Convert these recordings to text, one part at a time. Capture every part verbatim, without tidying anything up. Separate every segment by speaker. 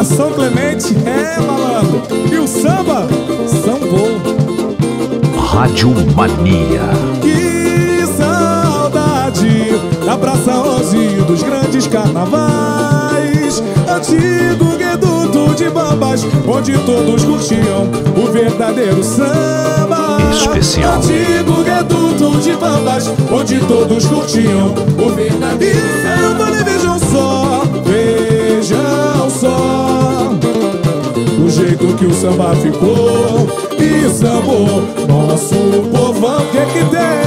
Speaker 1: pra São Clemente, é malandro. E o samba, sambou.
Speaker 2: Rádio Mania.
Speaker 1: Que saudade da Praça onze dos grandes carnavais, antigo reduto de bambas, onde todos curtiam o verdadeiro samba.
Speaker 2: Especial.
Speaker 1: Antigo reduto de bambas, onde todos curtiam o verdadeiro samba. E vejam só, vejam só o jeito que o samba ficou e sambou nosso povão. O que que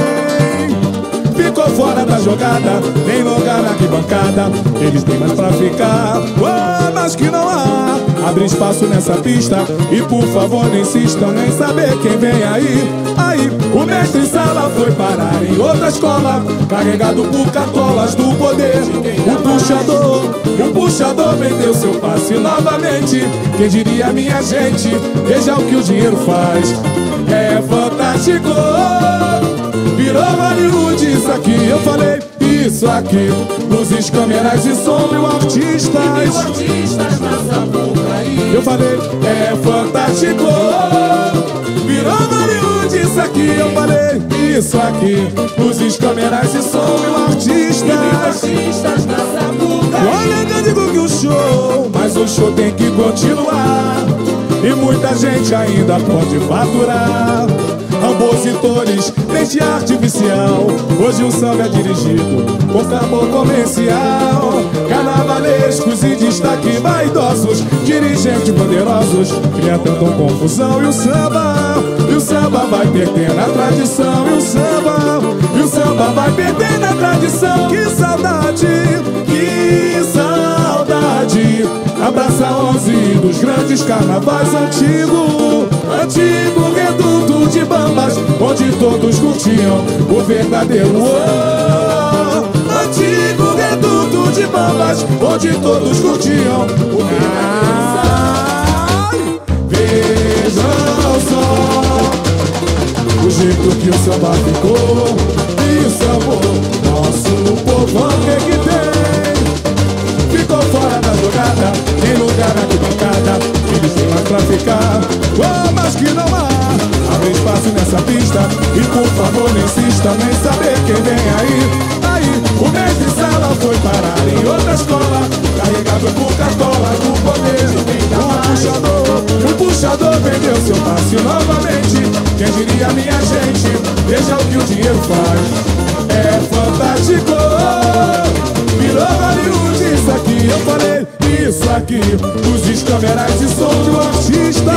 Speaker 1: tem? Ficou fora da jogada, nem lugar na arquibancada. Eles têm mais pra ficar, oh, mas que não há. Abre espaço nessa pista e por favor não insistam em saber quem vem aí. Aí o mestre Sala foi parar em outra escola, carregado por cartolas do poder. O puxador, o puxador vendeu seu passe novamente. Quem diria, minha gente, veja o que o dinheiro faz. É fantástico, virou Hollywood isso aqui. Eu falei isso aqui, luzes, câmeras e som, mil artistas. Mil artistas nessa boca aí. Eu falei é fantástico, virou Hollywood isso aqui. Eu falei isso aqui, luzes, câmeras e som, mil artistas. Mil artistas nessa boca aí. Olha que eu digo que o show, mas o show tem que continuar. E muita gente ainda pode faturar. Compositores, desde artificial, hoje o samba é dirigido por sabor comercial. Carnavalescos e destaque vaidosos, dirigentes poderosos, criando confusão. E o samba, e o samba vai perdendo a tradição. E o samba, e o samba vai perdendo a tradição. Que saudade, que saudade. Abraça onze dos grandes carnavais antigo, antigo reduto de bambas, onde todos curtiam o verdadeiro oh, antigo reduto de bambas, onde todos curtiam o verdadeiro samba. Vejam só o jeito que o samba ficou e sambou nosso povão. O que que tem? Ficou fora da jogada, tem lugar na arquibancada. Eles têm mais pra ficar, oh, mas que não há. Abre espaço nessa pista e por favor não insista nem saber quem vem aí. Aí o mestre Sala foi parar em outra escola, carregado por cartolas do poder. O puxador, o puxador vendeu seu passe novamente. Quem diria, minha gente, veja o que o dinheiro faz. É fantástico, virou Hollywood isso aqui. Eu falei isso aqui, luzes, câmeras e som de artista.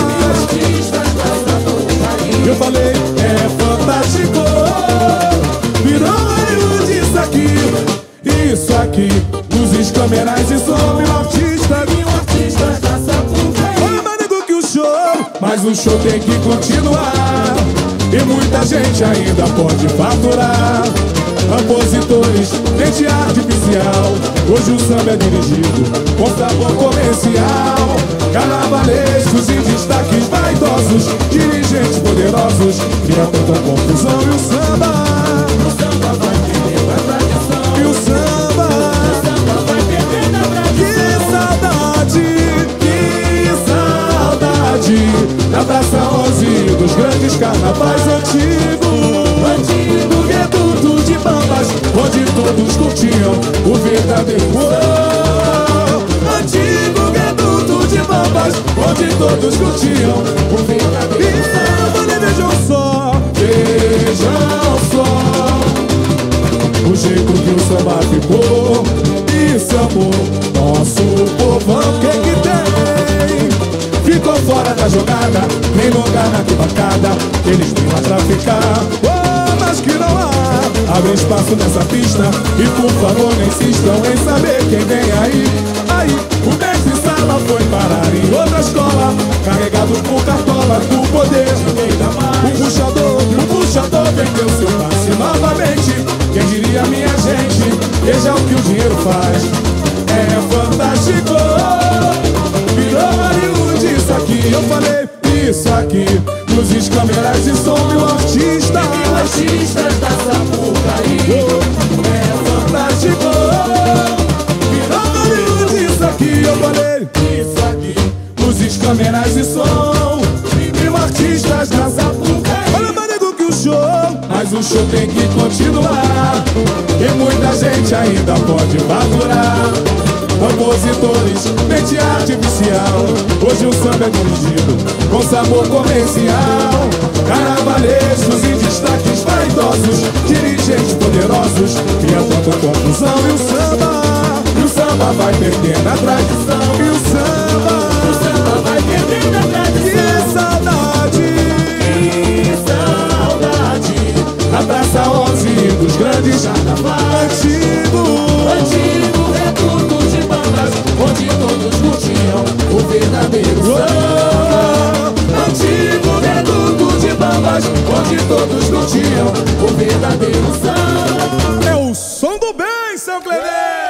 Speaker 1: Eu falei é fantástico, virou Hollywood isso aqui. Isso aqui, luzes, câmeras e som de artista. Mil artistas da Sapucaí. Olha, manego, que o show, mas o show tem que continuar. E muita gente ainda pode faturar. Compositores, mente artificial, hoje o samba é dirigido com sabor comercial. Carnavalescos e destaques vaidosos, dirigentes poderosos, criam tanta confusão. E o samba, o samba vai perdendo a tradição. E o samba, o samba vai perdendo a tradição. Que saudade, que saudade da Praça onze dos grandes carnavais antigos. Antigo reduto de bambas, onde todos curtiam o verdadeiro oh, antigo reduto de bambas, onde todos curtiam o verdadeiro samba. E vejam só, vejam só o jeito que o samba ficou e sambou nosso povão. O que que tem? Ficou fora da jogada, nem lugar na arquibancada. Eles têm lá pra ficar, oh, mas que não há. Abre espaço nessa pista e por favor não insistam em saber quem vem aí. Aí o mestre Sala foi parar em outra escola, carregado por cartolas do poder. O puxador, o puxador vendeu seu passe novamente. Quem diria, minha gente, veja o que o dinheiro faz. É fantástico, virou Hollywood isso aqui. Eu falei isso aqui, luzes, câmeras e som, mil artistas. Mil artistas da Sapucaí. É fantástico, virou Hollywood isso aqui. Eu falei isso aqui. o show tem que continuar, e muita gente ainda pode faturar. Compositores, mente artificial, hoje o samba é dirigido com sabor comercial. Carnavalescos e destaques vaidosos, dirigentes poderosos, cria tanta confusão. E o samba, e o samba vai perdendo a tradição. E o samba, o samba vai perdendo a tradição. Que saudade, que saudade da Praça onze dos grandes carnavais. Antigo, antigo reduto de bandas, onde todos curtiam o verdadeiro samba. Antigo reduto de bandas, onde todos curtiam o verdadeiro samba. É o som do bem, seu Cleber!